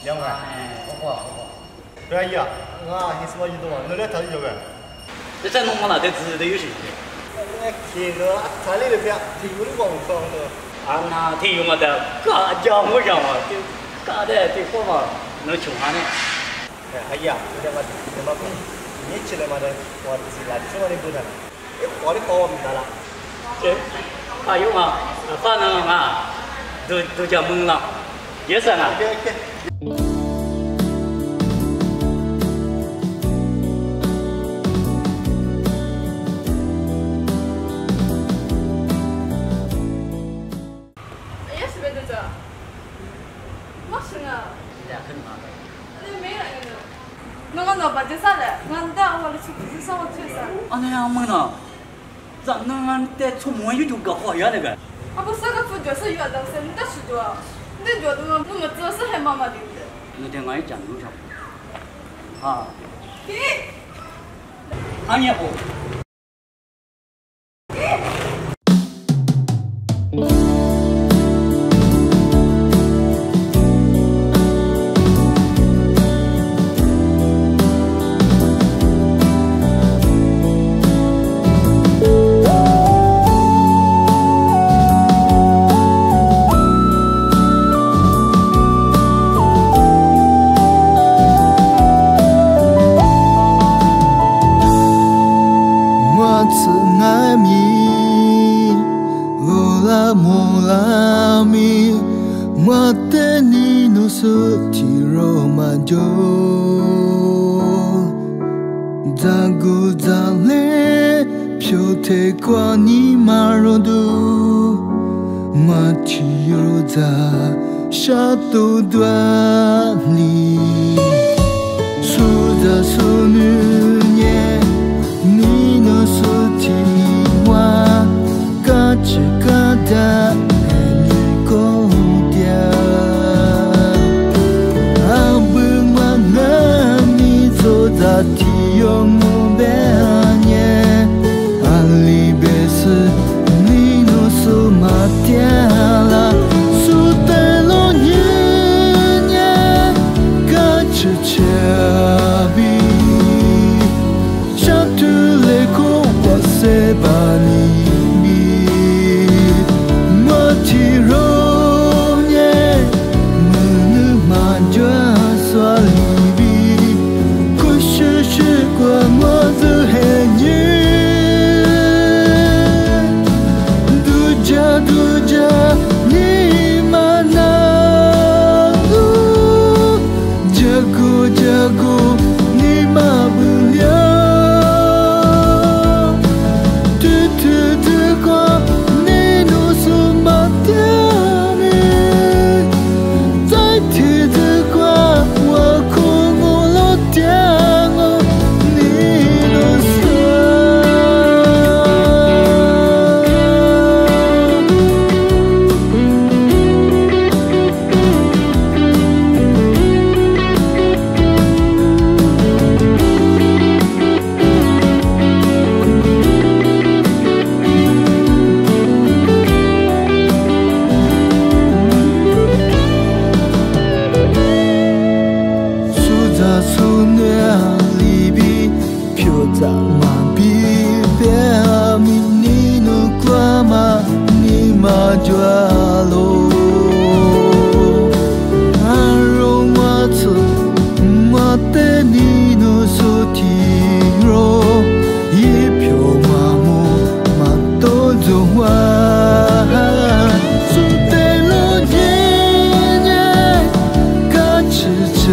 两万，好。可以啊，我还是我一多，我来谈一个。 这在弄么了？这值得有谁？ 这个彩礼的票，提供的广告的。 啊，那提供的，嘎家伙上嘛，就嘎的这货嘛，能穷啥呢？ 哎呀，这嘛，你起来嘛的，我自然说的不能，我的包我明白了。 这，还有嘛，反正嘛，都叫懵了，也是啊。啊，那样么呢？咱那在出门就搞好样那个。 啊，不是个主角是原当生的是多，你觉得我们这是还妈妈的？ 那天俺也讲路上。啊。 咦？ 俺也不。 Satu dua ni sudah sununya ni no sutiwa kaca kada ni ko dia abang mana ni sudah tiong mubenya ali besi ni no sumatiala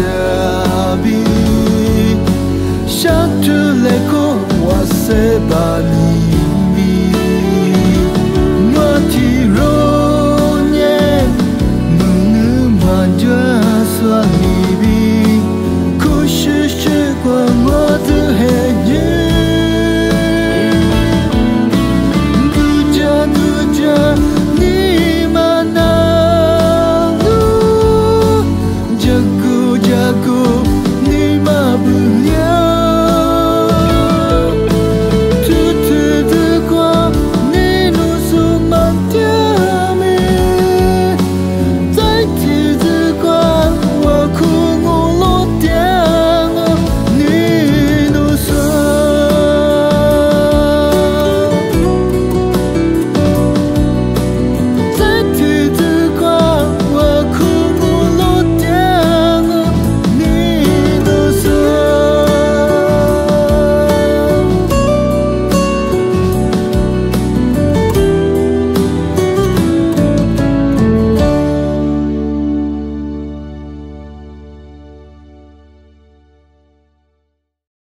Satu leko wase ba